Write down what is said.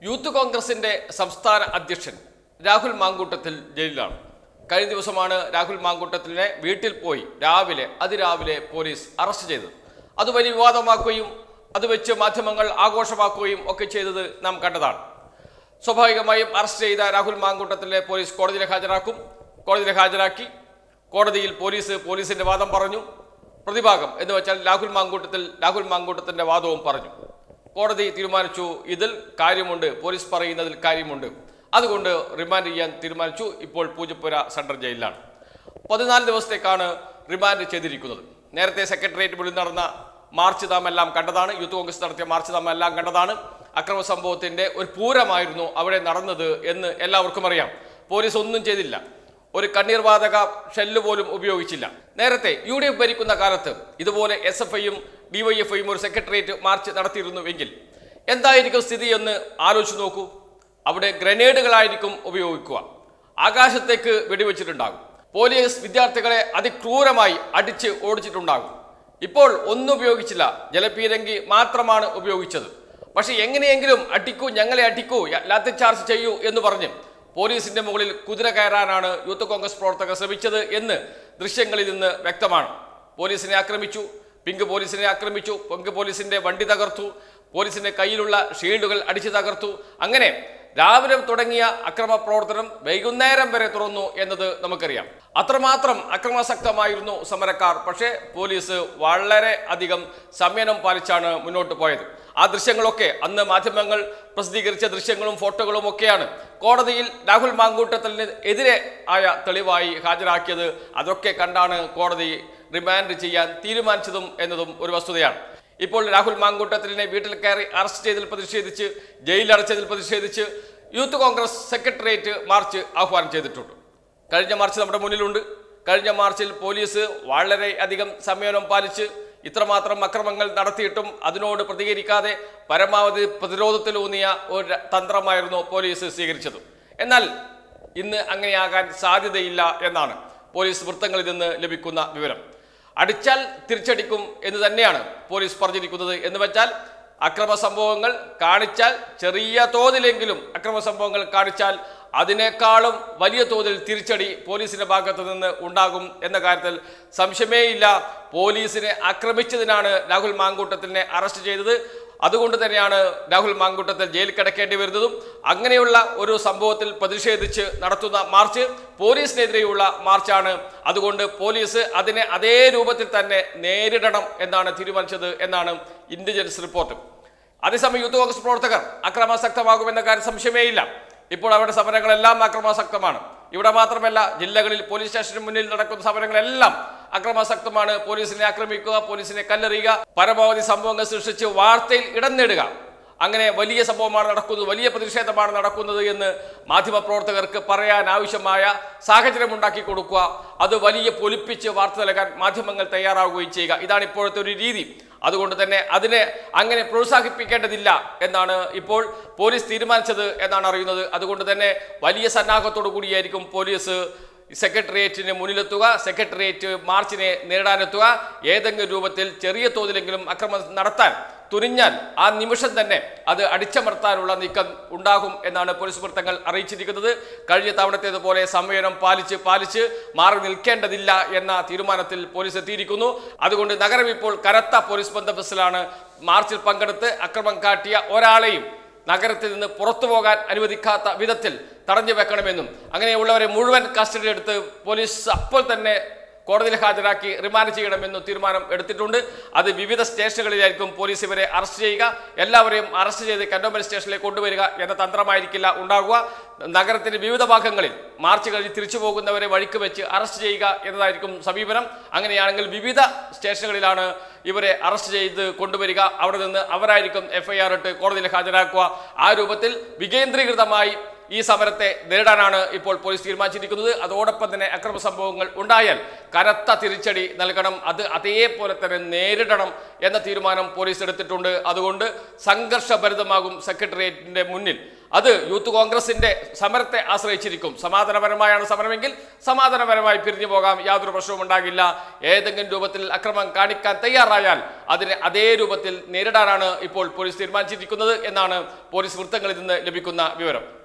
Youth കോൺഗ്രസിന്റെ സംസ്ഥാന അധ്യക്ഷൻ രാഹുൽ മാങ്കൂട്ടത്തിൽ ജയിലിലാണ്. കഴിഞ്ഞ ദിവസമാണ് രാഹുൽ മാങ്കൂട്ടത്തിലിനെ വീട്ടിൽ പോയി അതിരാവിലെ പോലീസ് അറസ്റ്റ് ചെയ്തത്. അത് വലിയ വിവാദമാക്കുകയും അത് വെച്ച് മാധ്യമങ്ങൾ ആഘോഷമാക്കുകയും ഒക്കെ ചെയ്തത് നാം കണ്ടതാണ്. സ്വാഭാവികമായും അറസ്റ്റ് ചെയ്ത രാഹുൽ മാങ്കൂട്ടത്തിലെ പോലീസ് കോടതിയിൽ ഹാജരാക്കി. കോടതിയിൽ പോലീസിന്റെ വാദം പറഞ്ഞു. പ്രതിഭാഗം എന്ന് വെച്ചാൽ രാഹുൽ മാങ്കൂട്ടത്തിന്റെ വാദവും പറഞ്ഞു. കോടതി തീരുമാനിച്ചു, ഇതിൽ കാര്യമുണ്ട്, പോലീസ് പറയുന്നതിൽ കാര്യമുണ്ട്, അതുകൊണ്ട് റിമാൻഡ് ചെയ്യാൻ തീരുമാനിച്ചു. ഇപ്പോൾ പൂജപ്പുര സെൻട്രൽ ജയിലിലാണ്. 14 ദിവസത്തേക്കാണ് റിമാൻഡ് ചെയ്തിരിക്കുന്നത്. നേരത്തെ സെക്രട്ടേറിയറ്റ് മുന്നിൽ നടന്ന മാർച്ച് നാം എല്ലാം കണ്ടതാണ്. യൂത്ത് കോൺഗ്രസ് നടത്തിയ മാർച്ച് നാം എല്ലാം കണ്ടതാണ്. അക്രമ സംഭവത്തിന്റെ ഒരു പൂരമായിരുന്നു അവിടെ നടന്നത് എന്ന് എല്ലാവർക്കും അറിയാം. പോലീസ് ഒന്നും ചെയ്തില്ല, ഒരു കണ്ണീർവാതക ഷെല്ല് പോലും ഉപയോഗിച്ചില്ല. നേരത്തെ UDF ഭരിക്കുന്ന കാലത്ത് ഇതുപോലെ SFIയും DYFIയും ഒരു സെക്രട്ടേറിയറ്റ് മാർച്ച് നടത്തിയിരുന്നുവെങ്കിൽ എന്തായിരിക്കും സ്ഥിതി എന്ന് ആലോചിച്ച് നോക്കൂ. അവിടെ ഗ്രനേഡുകളായിരിക്കും ഉപയോഗിക്കുക, ആകാശത്തേക്ക് വെടിവെച്ചിട്ടുണ്ടാകും, പോലീസ് വിദ്യാർത്ഥികളെ അതിക്രൂരമായി അടിച്ച് ഓടിച്ചിട്ടുണ്ടാകും. ഇപ്പോൾ ഒന്നും ഉപയോഗിച്ചില്ല, ജലപീരങ്കി മാത്രമാണ് ഉപയോഗിച്ചത്. പക്ഷെ എങ്ങനെയെങ്കിലും അടിക്കൂ, ഞങ്ങളെ അടിക്കൂ, ലാത്തി ചാർജ് ചെയ്യൂ എന്ന് പറഞ്ഞ് പോലീസിന്റെ മുകളിൽ കുതിര കയറാനാണ് യൂത്ത് കോൺഗ്രസ് പ്രവർത്തകർ ശ്രമിച്ചത് എന്ന് ദൃശ്യങ്ങളിൽ നിന്ന് വ്യക്തമാണ്. പോലീസിനെ ആക്രമിച്ചു, പിങ്ക് പോലീസിന്റെ വണ്ടി തകർത്തു, പോലീസിന്റെ കയ്യിലുള്ള ഷീൽഡുകൾ അടിച്ചു തകർത്തു. അങ്ങനെ രാവിലെ തുടങ്ങിയ അക്രമ പ്രവർത്തനം വൈകുന്നേരം വരെ തുറന്നു എന്നത് നമുക്കറിയാം. അത്രമാത്രം അക്രമാസക്തമായിരുന്നു സമരക്കാർ. പക്ഷേ പോലീസ് വളരെ അധികം സംയമനം പാലിച്ചാണ് മുന്നോട്ട് പോയത്. ആ ദൃശ്യങ്ങളൊക്കെ അന്ന് മാധ്യമങ്ങൾ പ്രസിദ്ധീകരിച്ച ദൃശ്യങ്ങളും ഫോട്ടോകളും ഒക്കെയാണ് കോടതിയിൽ രാഹുൽ മാങ്കൂട്ടത്തിന് എതിരെ ആയ തെളിവായി ഹാജരാക്കിയത്. അതൊക്കെ കണ്ടാണ് കോടതി റിമാൻഡ് ചെയ്യാൻ തീരുമാനിച്ചതും എന്നതും ഒരു വസ്തുതയാണ്. ഇപ്പോൾ രാഹുൽ മാങ്കൂട്ടത്തിലിനെ വീട്ടിൽ കയറി അറസ്റ്റ് ചെയ്തതിൽ പ്രതിഷേധിച്ച്, ജയിലടച്ചതിൽ പ്രതിഷേധിച്ച് യൂത്ത് കോൺഗ്രസ് സെക്രട്ടേറിയറ്റ് മാർച്ച് ആഹ്വാനം ചെയ്തിട്ടുണ്ട്. കഴിഞ്ഞ മാർച്ച് നമ്മുടെ മുന്നിലുണ്ട്. കഴിഞ്ഞ മാർച്ചിൽ പോലീസ് വളരെ അധികം സംയമനം പാലിച്ച് ഇത്രമാത്രം അക്രമങ്ങൾ നടത്തിയിട്ടും അതിനോട് പ്രതികരിക്കാതെ പരമാവധി പ്രതിരോധത്തിലൂന്നിയ ഒരു തന്ത്രമായിരുന്നു പോലീസ് സ്വീകരിച്ചത്. എന്നാൽ ഇന്ന് അങ്ങനെയാകാൻ സാധ്യതയില്ല എന്നാണ് പോലീസ് വൃത്തങ്ങളിൽ നിന്ന് ലഭിക്കുന്ന വിവരം. അടിച്ചാൽ തിരിച്ചടിക്കും എന്ന് തന്നെയാണ് പോലീസ് പറഞ്ഞിരിക്കുന്നത്. എന്ന് വെച്ചാൽ അക്രമ സംഭവങ്ങൾ കാണിച്ചാൽ, ചെറിയ തോതിലെങ്കിലും അക്രമ സംഭവങ്ങൾ കാണിച്ചാൽ അതിനേക്കാളും വലിയ തോതിൽ തിരിച്ചടി പോലീസിന്റെ ഭാഗത്ത് നിന്ന് ഉണ്ടാകും എന്ന കാര്യത്തിൽ സംശയമേയില്ല. പോലീസിനെ ആക്രമിച്ചതിനാണ് രാഹുൽ മാങ്കൂട്ടത്തിനെ അറസ്റ്റ് ചെയ്തത്. അതുകൊണ്ട് തന്നെയാണ് രാഹുൽ മാങ്കൂട്ടത്തിൽ ജയിലിൽ കിടക്കേണ്ടി വരുന്നതും. അങ്ങനെയുള്ള ഒരു സംഭവത്തിൽ പ്രതിഷേധിച്ച് നടത്തുന്ന മാർച്ച് പോലീസിനെതിരെയുള്ള മാർച്ചാണ്. അതുകൊണ്ട് പോലീസ് അതിനെ അതേ രൂപത്തിൽ തന്നെ നേരിടണം എന്നാണ് തീരുമാനിച്ചത് എന്നാണ് ഇന്റലിജൻസ് റിപ്പോർട്ട്. അതേസമയം യൂത്ത് കോൺഗ്രസ് പ്രവർത്തകർ അക്രമാസക്തമാകുമെന്ന കാര്യം സംശയമേയില്ല. ഇപ്പോൾ അവരുടെ സമരങ്ങളെല്ലാം അക്രമാസക്തമാണ്. ഇവിടെ മാത്രമല്ല, ജില്ലകളിൽ പോലീസ് സ്റ്റേഷന് മുന്നിൽ നടക്കുന്ന സമരങ്ങളെല്ലാം അക്രമാസക്തമാണ്. പോലീസിനെ ആക്രമിക്കുക, പോലീസിനെ കല്ലെറിയുക, പരമാവധി സംഭവങ്ങൾ സൃഷ്ടിച്ച് വാർത്തയിൽ ഇടം നേടുക. അങ്ങനെ വലിയ സംഭവമാണ് നടക്കുന്നത്, വലിയ പ്രതിഷേധമാണ് നടക്കുന്നത് എന്ന് മാധ്യമപ്രവർത്തകർക്ക് പറയാൻ ആവശ്യമായ സാഹചര്യം ഉണ്ടാക്കി കൊടുക്കുക, അത് വലിയ പൊലിപ്പിച്ച് വാർത്ത നൽകാൻ മാധ്യമങ്ങൾ തയ്യാറാവുകയും ചെയ്യുക. ഇതാണ് ഇപ്പോഴത്തെ ഒരു രീതി. അതുകൊണ്ട് തന്നെ അതിനെ അങ്ങനെ പ്രോത്സാഹിപ്പിക്കേണ്ടതില്ല എന്നാണ് ഇപ്പോൾ പോലീസ് തീരുമാനിച്ചത് എന്നാണ് അറിയുന്നത്. അതുകൊണ്ട് തന്നെ വലിയ സന്നാഹത്തോടു കൂടിയായിരിക്കും പോലീസ് സെക്രട്ടേറിയറ്റിന് മുന്നിലെത്തുക, സെക്രട്ടേറിയറ്റ് മാർച്ചിനെ നേരിടാനെത്തുക. ഏതെങ്കിലും രൂപത്തിൽ ചെറിയ തോതിലെങ്കിലും അക്രമം നടത്താൻ തുനിഞ്ഞാൽ ആ നിമിഷം തന്നെ അത് അടിച്ചമർത്താനുള്ള നീക്കം ഉണ്ടാകും എന്നാണ് പോലീസ് വൃത്തങ്ങൾ അറിയിച്ചിരിക്കുന്നത്. കഴിഞ്ഞ തവണത്തേതുപോലെ സംയമനം പാലിച്ച് മാറി നിൽക്കേണ്ടതില്ല എന്ന തീരുമാനത്തിൽ പോലീസ് എത്തിയിരിക്കുന്നു. അതുകൊണ്ട് നഗരം ഇപ്പോൾ കനത്ത പോലീസ് ബന്ദോബസ്തിലാണ്. മാർച്ചിൽ പങ്കെടുത്ത് അക്രമം കാട്ടിയ ഒരാളെയും നഗരത്തിൽ നിന്ന് പുറത്തു പോകാൻ അനുവദിക്കാത്ത വിധത്തിൽ തടഞ്ഞു വെക്കണമെന്നും അങ്ങനെയുള്ളവരെ മുഴുവൻ കസ്റ്റഡി എടുത്ത് പോലീസ് അപ്പോൾ തന്നെ കോടതിയിൽ ഹാജരാക്കി റിമാൻഡ് ചെയ്യണമെന്നും തീരുമാനം എടുത്തിട്ടുണ്ട്. അത് വിവിധ സ്റ്റേഷനുകളിലായിരിക്കും പോലീസ് ഇവരെ അറസ്റ്റ് ചെയ്യുക. എല്ലാവരെയും അറസ്റ്റ് ചെയ്ത് കന്റോൺമെന്റ് സ്റ്റേഷനിലേക്ക് കൊണ്ടുവരിക എന്ന തന്ത്രമായിരിക്കില്ല ഉണ്ടാകുക. നഗരത്തിന്റെ വിവിധ ഭാഗങ്ങളിൽ മാർച്ച് കഴിഞ്ഞ് തിരിച്ചു പോകുന്നവരെ വഴിക്ക് വെച്ച് അറസ്റ്റ് ചെയ്യുക എന്നതായിരിക്കും സമീപനം. അങ്ങനെയാണെങ്കിൽ വിവിധ സ്റ്റേഷനുകളിലാണ് ഇവരെ അറസ്റ്റ് ചെയ്ത് കൊണ്ടുവരിക. അവിടെ നിന്ന് അവരായിരിക്കും FIR ഇട്ട് കോടതിയിൽ ഹാജരാക്കുക. ആ രൂപത്തിൽ വികേന്ദ്രീകൃതമായി ഈ സമരത്തെ നേരിടാനാണ് ഇപ്പോൾ പോലീസ് തീരുമാനിച്ചിരിക്കുന്നത്. അതോടൊപ്പം തന്നെ അക്രമ സംഭവങ്ങൾ ഉണ്ടായാൽ കനത്ത തിരിച്ചടി നൽകണം, അത് അതേപോലെ തന്നെ നേരിടണം എന്ന തീരുമാനം പോലീസ് എടുത്തിട്ടുണ്ട്. അതുകൊണ്ട് സംഘർഷഭരിതമാകും സെക്രട്ടേറിയറ്റിന്റെ മുന്നിൽ. അത് യൂത്ത് കോൺഗ്രസിന്റെ സമരത്തെ ആശ്രയിച്ചിരിക്കും. സമാധാനപരമായാണ് സമരമെങ്കിൽ സമാധാനപരമായി പിരിഞ്ഞു പോകാം, യാതൊരു പ്രശ്നവും ഉണ്ടാകില്ല. ഏതെങ്കിലും രൂപത്തിൽ അക്രമം കാണിക്കാൻ തയ്യാറായാൽ അതിനെ അതേ രൂപത്തിൽ നേരിടാനാണ് ഇപ്പോൾ പോലീസ് തീരുമാനിച്ചിരിക്കുന്നത് എന്നാണ് പോലീസ് വൃത്തങ്ങളിൽ നിന്ന് ലഭിക്കുന്ന വിവരം.